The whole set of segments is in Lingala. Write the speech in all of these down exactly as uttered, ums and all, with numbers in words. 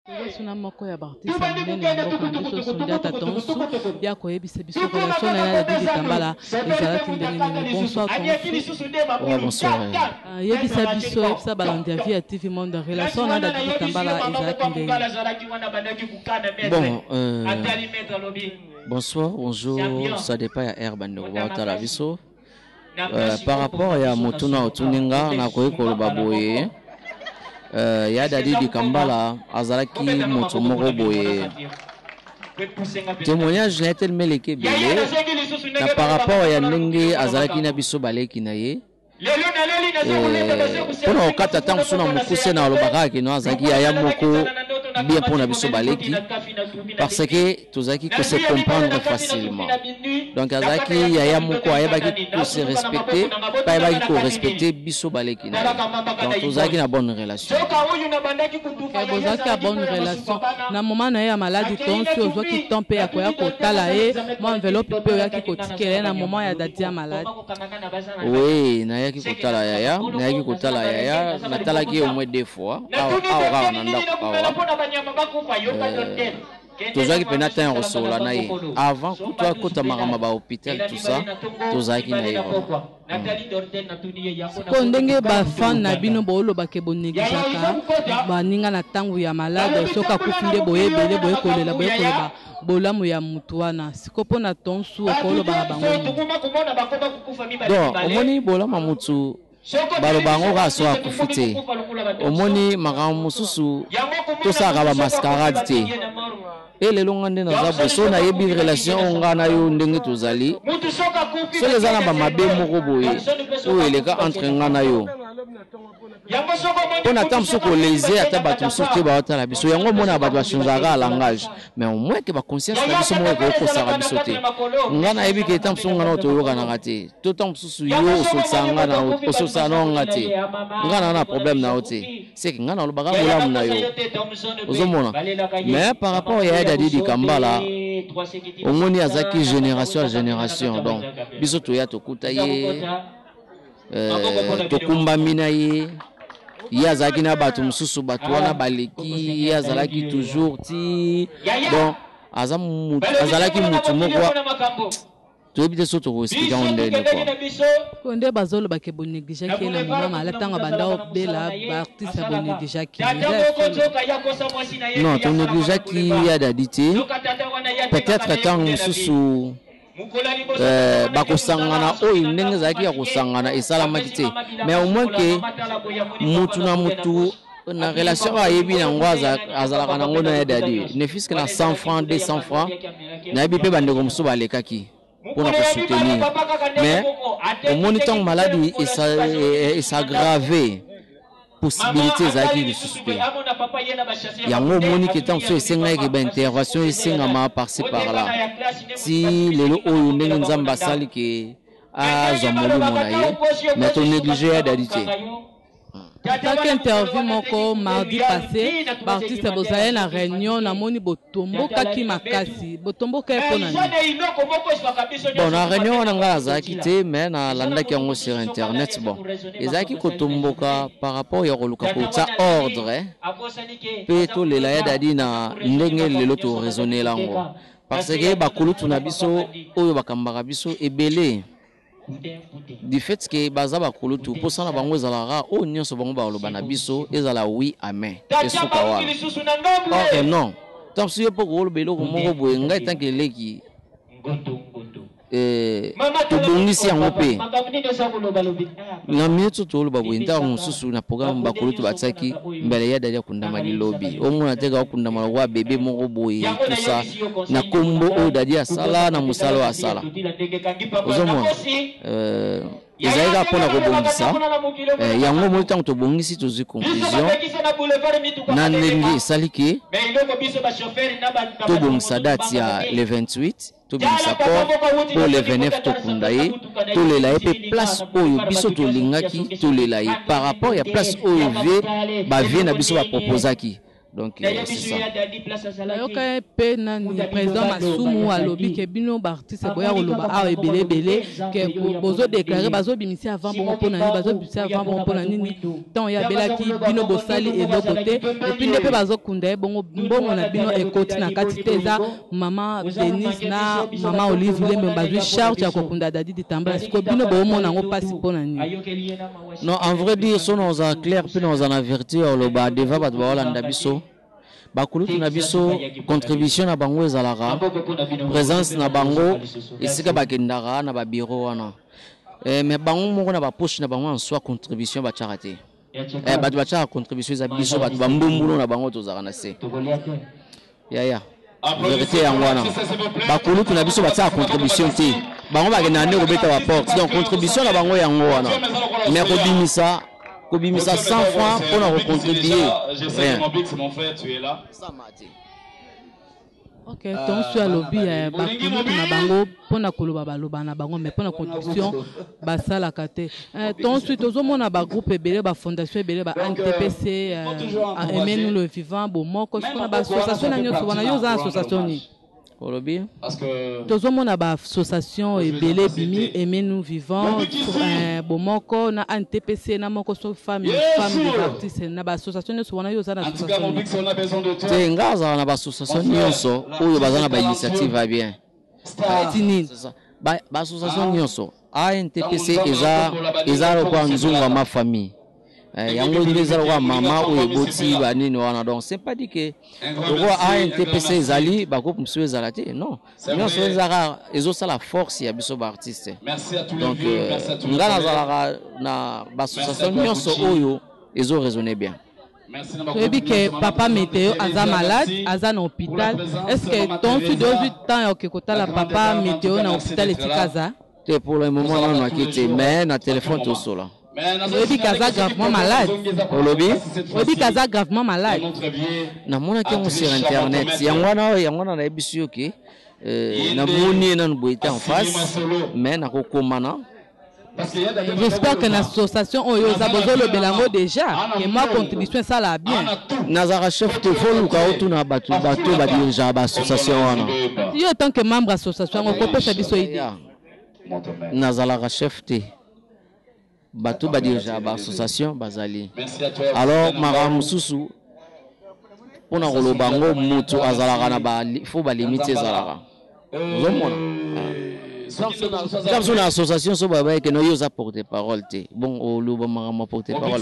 Suna moko ya bartiste munene mboka biso Sundiata Tonsu ya koyebisa biso relation na ya Didi Tambala ezalaki ndenge nini. Bonsoir Tonsu. Ouais, bonsoir. Yebisa biso yebisa balandi ya via T V Monde relation na ya Didi Tambala ezalaki ndenge. Bon, euh, bonsoir, bonjour, ça dépend ya air bande ko la biso. Euh, par rapport à Motuna Otuninga na koyi koloba boye. Euh, ya Didi Tambala azalaki moto moko boye. Témoignage na tel meleke belé na par rapport à ndenge azalaki na biso baleki na ye. Pour okata tangu suna mukuse na lobaka ki no azalaki ya moko bien pour na biso baleki parce que tozaki ko se comprendre facilement. Donc azalaki ya moko ayebaki ko se respecter, pas ayebaki ko respecter biso baleki na. Donc tozaki na bonne relation. Bozaki na bonne relation. Na moment na ya maladie Tonsu ozaki tombe ya koya kotala ye, mo enveloppe pe ya ki kotikela na moment ya dadi ya malade. Oui, na ya ki kotala yaya, na ya ki kotala yaya, na talaki au moins deux fois. Awa awa na ndako awa. Tozaki pena tan resola na ye avant kutoa kota marama ba hôpital tout ça tozaki na ye ko ndenge ba fan na bino bolo bake bonegizaka baninga na tangu ya malade soka kufinde boye bele boye kolela boye kolela bolamu ya mutu wana sikopo na Tonsu okolo ba bango donc omoni bolamu mutu balo bango ga so akufite omoni makambo mususu to saka ba mascarade te et le long ande na za so na yebi relation nga na yo ndenge tozali so les ana ba mabe moko boye o eleka entre nga na yo on attend ce que les ata bato sorti ba ata la biso yango mona ba changera langage mais au moins que ba conscience na biso mo ko ko sara biso te nga na yebi ke tam so nga na to yo kana ngate to tam susu yo so sanga na o so sana ngate nga na na problème na ote c'est que nga na lo baga bola na yo ozomona mais par rapport à Didi Tambala omoni azaki génération à génération donc biso to ya to kutaye euh to kumbamina ye ya zaki na batu mususu batu wana baleki ya zalaki toujours ti bon azam azalaki mutu moko to ebite so to expliquer on ndene quoi ko nde bazolo bake bonéglige ki na mama ala tanga banda bela ba artiste bonéglige ki non to néglige ki ya dadité peut-être tant mususu euh bakosangana oyo ndenge zaki ya kosangana esalamaki te mais au moins que mutu na mutu na relation ayebi na ngwaza azalaka na ngona ya dadi ne fiske na cent francs deux cents francs na yebi pe bande comme so balekaki pour nous soutenir mais au moniteur maladie et s'aggraver possibilité zaki de suspect yango moni que tant so esenga ke ba intervention esenga ma par-ci par-là si lelo oyo ndenge nzamba sali ke a zomolo monaye mais ton négligé d'adité. Chaque interview moko mardi passé, l'artiste Bozaye na réunion na moni botombo kaki makasi, botombo kay pona ni. Bon na réunion na nga zaki te mais na landa ki yango sur internet bon. Ezaki kotomboka par rapport ya koluka ko ta ordre pe to lela ya dadi na ndenge lelo to raisonner lango parce que ba kulutu na biso oyo bakambaka biso ebele. Du fait que baza ba kulutu pour ça na bango ezalaka o nyonso bango ba loba na biso ezala oui amen esuka wa oh non tant si po ko lobelo ko moko boye ngai tant que leki eh to bongisi yango pe na mieto to loba boye nta mususu na programme ba kulutu batsaki mbele ya dalia kundama lilobi o mona teka kundama wa bebe moko boye tout ça na kombo o dadia sala na musalo asala ozomona euh ezalika pona kobongisa yango mo tango tobongisi tozi conclusion na ndenge esaliki tobongisa date ya le vingt-huit tobongisa port pour le vingt-neuf tokunda ye tolela ye pe place oyo biso tolingaki tolela ye par rapport ya place oyo vie bavie na biso baproposaki Donc euh, c'est ça. Yoka pe nani président Masumu alobi ke bino ba artiste boya koloba a ebele ebele ke bozo déclarer bazo bimisi avant bon pona ni bazo bimisi avant bon pona ni tant ya belaki bino bosali et de côté et puis ndepe bazo kunda bongo bongo na bino ekoti na kati teza mama Denise na mama Olive Lembe bazwi charge ya kokunda dadi ditamba siko bino bo mona ngo pasi pona ni. Non, en vrai dire son on a clair puis on en averti le ba deva ba Hollanda biso. Bakulutu na biso contribution na bango ezalaka présence na bango esika bakendaka na ba bureau wana eh mais bango moko na ba poche na bango en soi contribution ba charité eh ba ba contribution za biso ba mbumbulo na bango tozaka na se ya ya vérité yango wana bakulutu na biso ba contribution te bango bakenda ne kobeta ba porte donc contribution na bango yango wana mais kobimisa Kobimisa cent francs pour nous contribuer. C'est mon frère, tu es là. Ok, donc sur le lobby, bakulutu na bango pour na koloba baloba na bango mais pour na contribution basa la kate. Donc suite aux hommes on a ba groupe ebele ba fondation ebele ba N T P C aimer nous le vivant bon moko sur na ba association na nyoso wana yo za association ni. Olobi parce que tous hommes on a ba association ebele bimi aimer nous vivant bon moko na N T P C na moko so famille femme des artistes na ba association nyoso wana yo za na association. Te ngaza na ba association nyoso oyo bazana ba initiative va bien. C'est ça. Ba association nyoso A N T P C eza eza kwa nzunga ma famille. Yango ndeza kwa mama oyo boti ba nini wana donc c'est pas dit que roi A N T P C ezali ba ko msuwe zalate non nyoso ezaka ezo sala force ya biso ba artiste. Merci à tous les donc vieux, merci à tous ngana zalaka na ba association nyoso oyo ezo raisonner bien. Tu dis que papa Météo aza malade, aza na hôpital. Est-ce que ton tu dois huit temps que kota la papa Météo na hôpital et tikaza? C'est pour le moment on a quitté mais na téléphone tout cela. Tu dis kaza gravement malade. Olobi? Tu dis kaza gravement malade. Na mona ki on sur internet. Yangwana yangwana na ebisu yoki. Euh na moni na nboita en face mais na kokomana. J'espère que l'association Oyo Zabozo le Belango déjà et ma contribution ça l'a bien. Nazara chef te folu ka otu na batu batu ba dirija ba association wana. Yo tant que membre association on peut faire biso idée. Nazara chef te batu ba dirija ba association bazali. Alors mara mususu pona kolobango mutu azalaka na ba faut ba limiter zalaka. Zomona. Comme une association, so baba que nous y a porté parole. Bon, au lobo mama porté parole.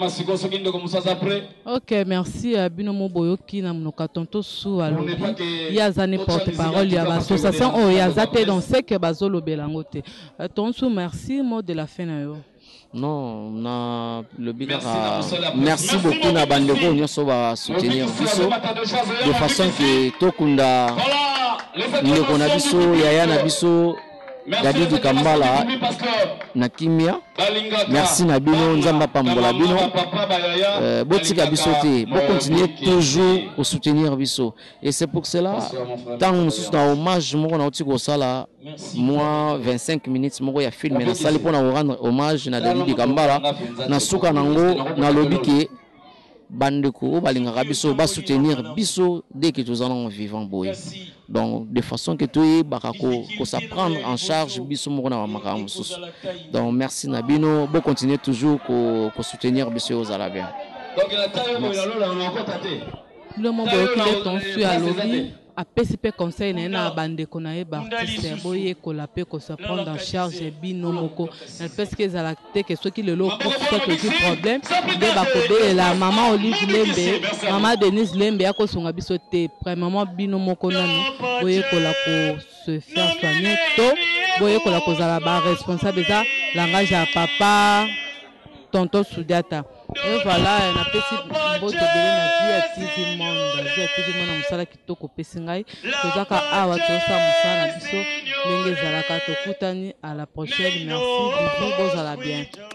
Ok, merci à Binomo Boyo qui n'a pas tonto sous à l'objet. Il y a zane porte parole, il y a l'association, oh il y a zate dans ce que bazolo belangote. Tonso merci mot de la fin na yo. Non, na le bigara. Merci beaucoup na bandeko nous sommes soutenir biso de façon que tokunda nous connaissons biso yaya na biso Dadi du Kambala na kimia. Merci na bino nzamba pambola bino. Euh, botika biso te, bo continuer toujours à soutenir biso. Et c'est pour cela tant nous na hommage moko na otiko sala moi vingt-cinq minutes moko ya film na sali pona rendre hommage na Dadi du Kambala na suka nango na lobiki bandeko balingaka biso ba soutenir biso dès que nous allons vivant boy. Donc de façon que tu bakako ko ça prendre en charge biso moko na makambo susu. Donc merci Nabino, bo continuer toujours ko ko soutenir biso aux Arabiens. Donc la taille mo la lola na ko tate. Le monde qui est ton sur à lobby a P C P conseil na bande ko na e artiste boye ko la pe ko se prendre en charge bino moko parce que za la te que ceux qui le lot pour ça que problème de ba ko de la maman Olive Lembe maman Denise Lembe ako songa biso te premièrement bino moko nanu boye ko la ko se faire soigner to boye ko la ko za la ba responsable za langage à papa tonton Soudiata. Et voilà, on a petit bote de la vie T V monde, vie T V monde musala kitoko pesingai, tozaka awa tosa musala biso, lenge zalaka tokutani à la prochaine, merci, bisous, bozala bien.